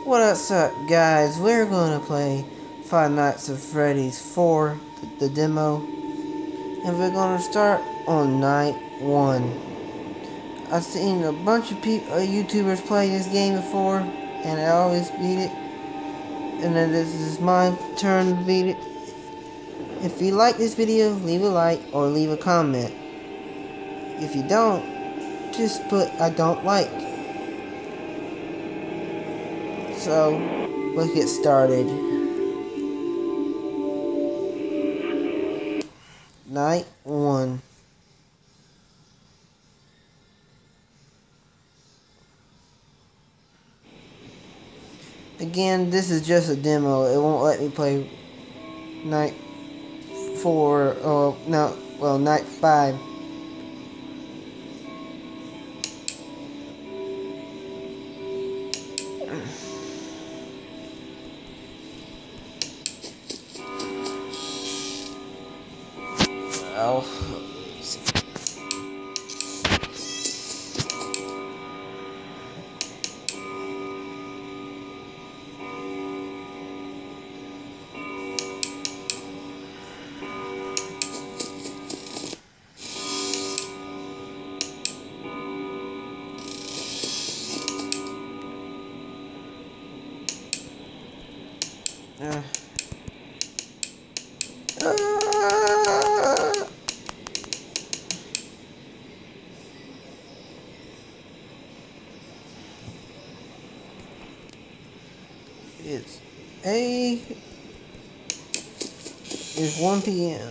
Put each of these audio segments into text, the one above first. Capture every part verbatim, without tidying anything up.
What's up, guys? We're gonna play Five Nights at Freddy's four, the, the demo, and we're gonna start on night one. I've seen a bunch of people, uh, YouTubers play this game before, and I always beat it. And then this is my turn to beat it. If you like this video, leave a like or leave a comment. If you don't, just put I don't like. So, let's get started. Night one. Again, this is just a demo. It won't let me play night four. Oh no, well, night five. Oh. Uh. Uh. It's a. It's one P M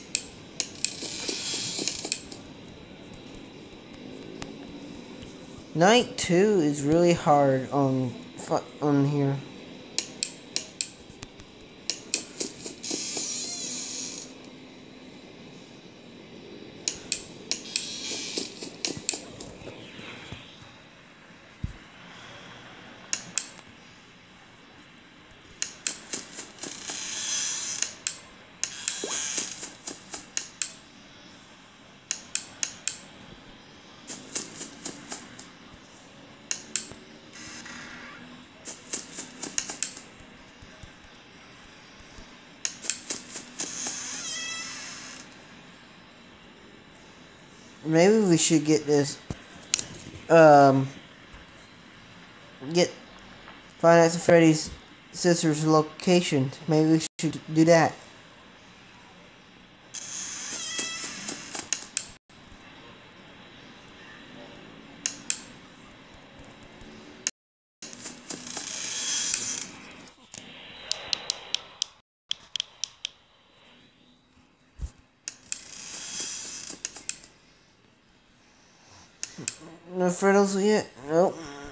Night two is really hard on on here. Maybe we should get this, um, get Five Nights at Freddy's sister's location. Maybe we should do that. No Freddles yet? Nope.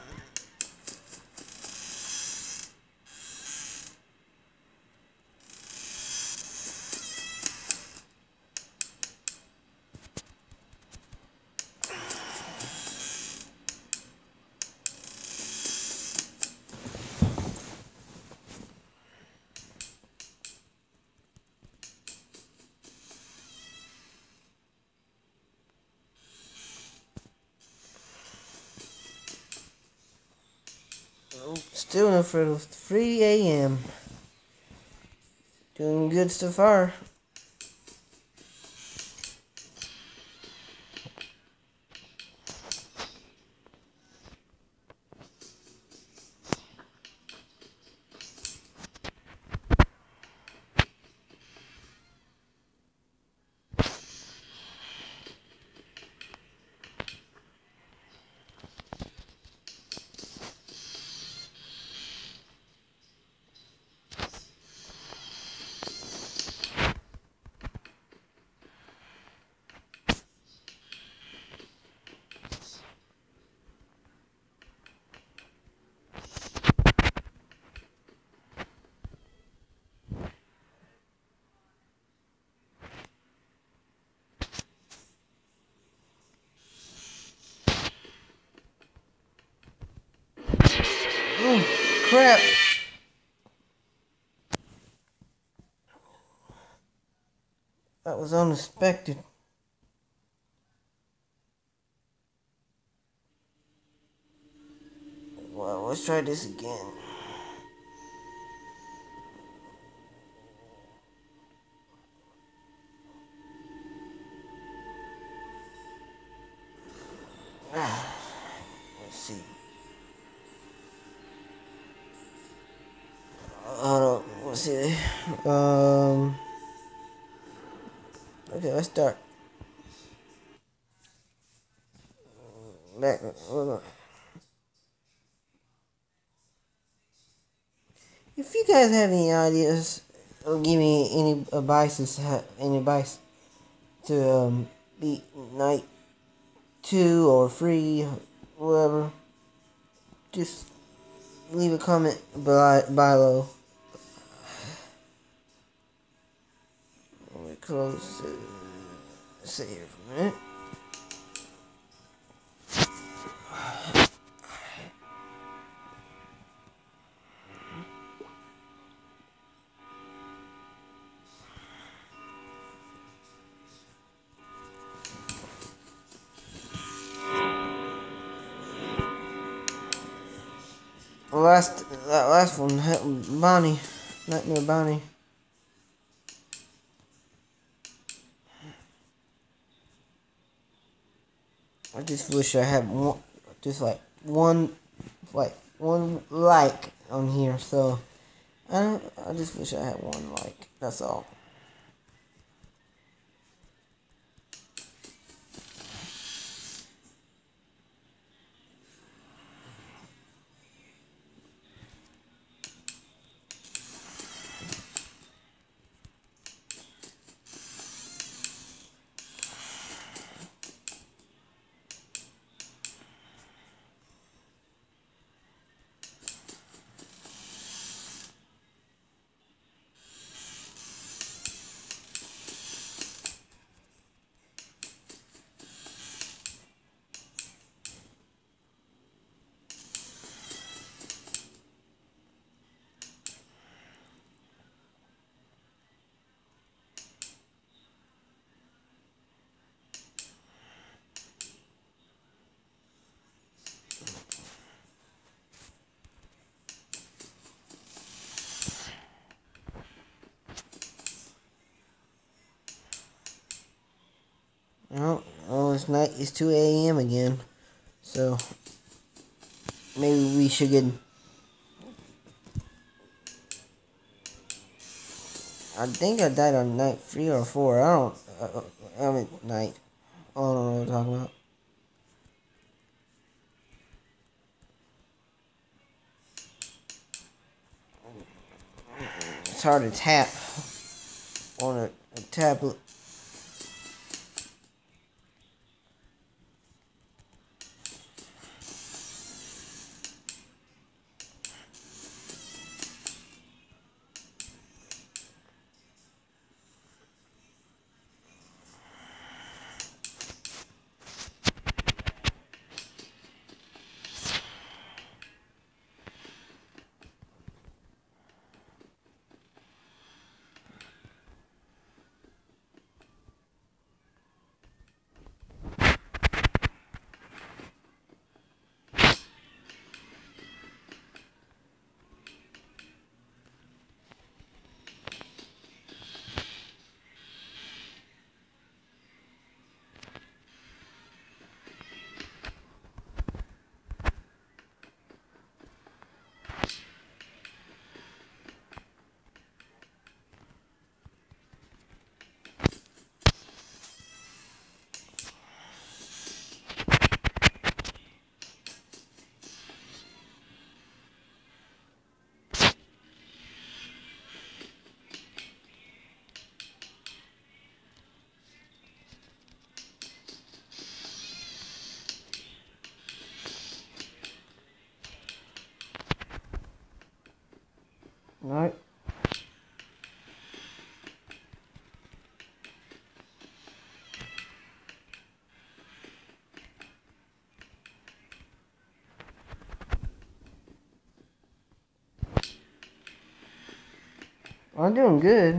Still no Freddles. three A M Doing good so far. Oh, crap. That was unexpected. Well, let's try this again. let's see. Um. Okay, let's start. Back. If you guys have any ideas or give me any advice, any advice to um, beat night two or three, whatever, just leave a comment below. Let me close it. Sit here for a minute. Last, that last one, Bonnie, Nightmare Bonnie. I just wish I had one, just like one, like one like on here. So I don't, I just wish I had one like. That's all. Oh, oh, it's night. It's two A M again. So maybe we should get. I think I died on night three or four. I don't. Uh, I mean night. I don't know what I'm talking about. It's hard to tap on a, a tablet. Right. I'm doing good.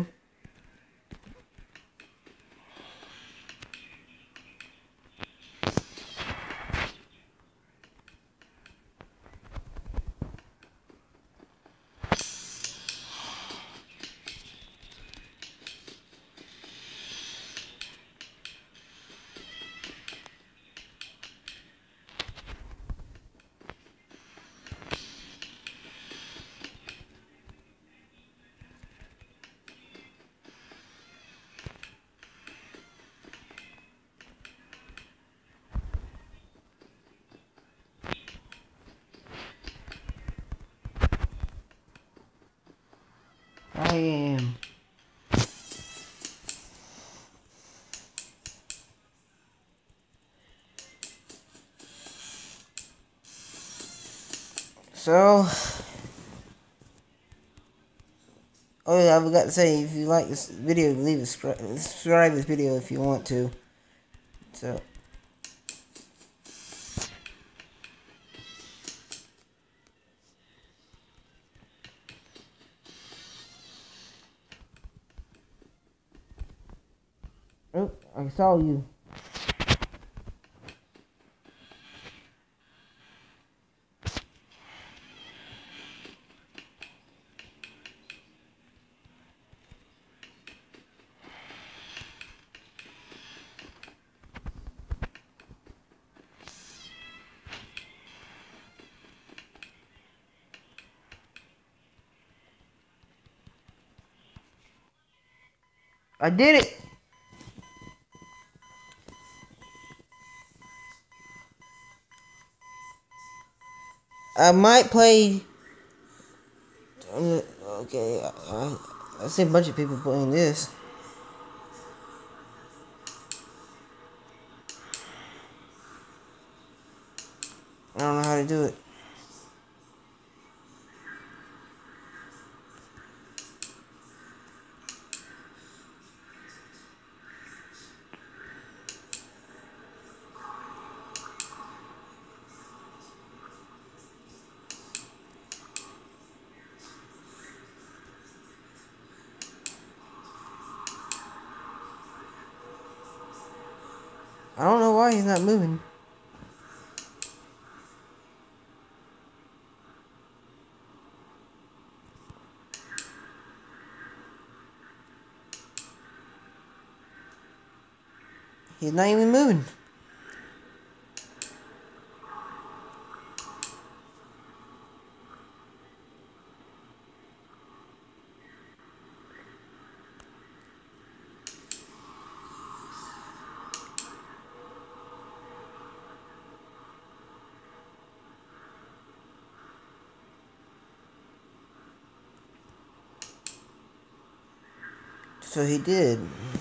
I am. So, oh yeah, I forgot to say, if you like this video, leave a subscribe this video if you want to. So. Oh, I saw you. I did it! I might play. Okay, I, I see a bunch of people playing this. I don't know how to do it. I don't know why he's not moving. He's not even moving. So he did.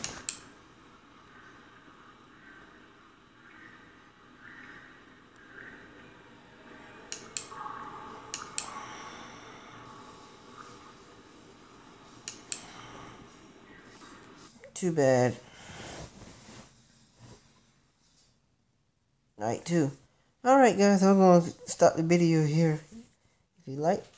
Too bad. Night two. Alright guys, I'm going to stop the video here. If you like,